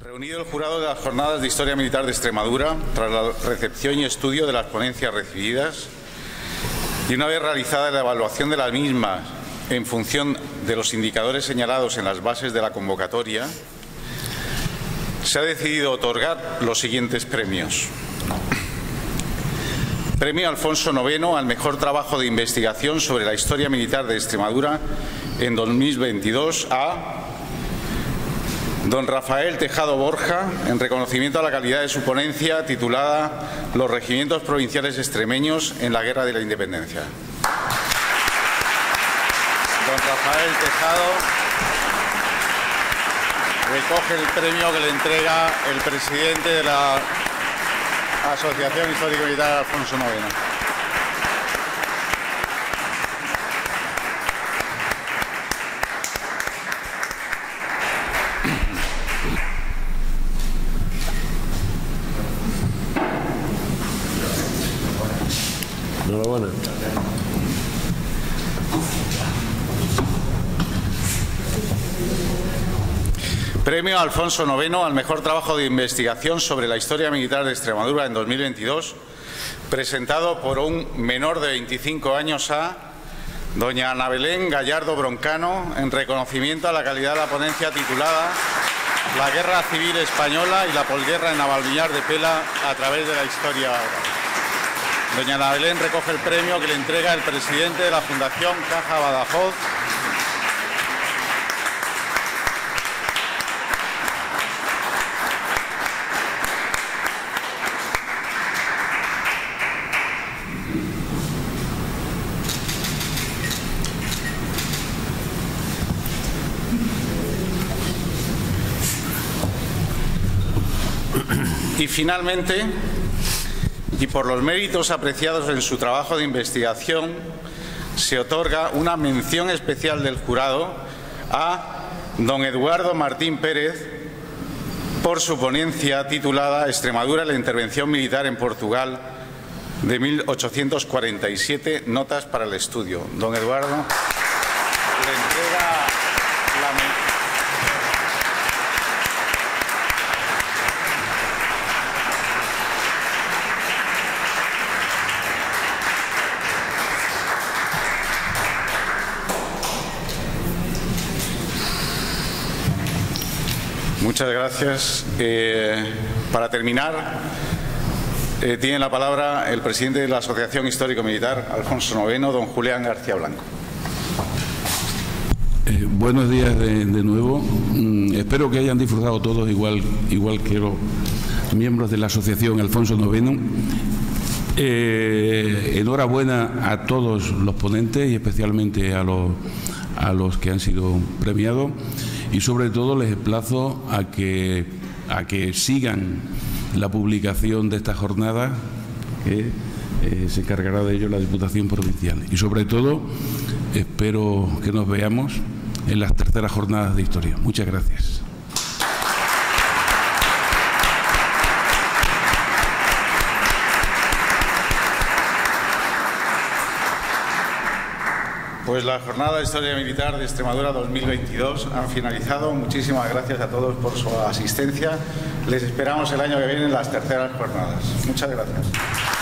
Reunido el jurado de las Jornadas de Historia Militar de Extremadura, tras la recepción y estudio de las ponencias recibidas y una vez realizada la evaluación de las mismas en función de los indicadores señalados en las bases de la convocatoria, se ha decidido otorgar los siguientes premios. Premio Alfonso IX al mejor trabajo de investigación sobre la historia militar de Extremadura en 2022 a don Rafael Tejado Borja, en reconocimiento a la calidad de su ponencia titulada Los regimientos provinciales extremeños en la Guerra de la Independencia. Don Rafael Tejado recoge el premio que le entrega el presidente de la Asociación Histórico-Militar Alfonso IX. Enhorabuena. Premio Alfonso IX al mejor trabajo de investigación sobre la historia militar de Extremadura en 2022, presentado por un menor de 25 años a doña Ana Belén Gallardo Broncano, en reconocimiento a la calidad de la ponencia titulada La Guerra Civil Española y la posguerra en Navalvillar de Pela a través de la historia oral. Doña Ana Belén recoge el premio que le entrega el presidente de la Fundación Caja Badajoz, y finalmente, y por los méritos apreciados en su trabajo de investigación, se otorga una mención especial del jurado a don Eduardo Martín Pérez por su ponencia titulada Extremadura, la intervención militar en Portugal de 1847, notas para el estudio. Don Eduardo le entrega la mención. Muchas gracias. Para terminar, tiene la palabra el presidente de la Asociación Histórico-Militar Alfonso IX, don Julián García Blanco. Buenos días de nuevo. Espero que hayan disfrutado todos igual que los miembros de la Asociación Alfonso IX. Enhorabuena a todos los ponentes y especialmente a los que han sido premiados. Y sobre todo les emplazo a que sigan la publicación de esta jornada, que se encargará de ello la Diputación Provincial. Y sobre todo espero que nos veamos en las terceras jornadas de historia. Muchas gracias. Pues la Jornada de Historia Militar de Extremadura 2022 han finalizado. Muchísimas gracias a todos por su asistencia. Les esperamos el año que viene en las terceras jornadas. Muchas gracias.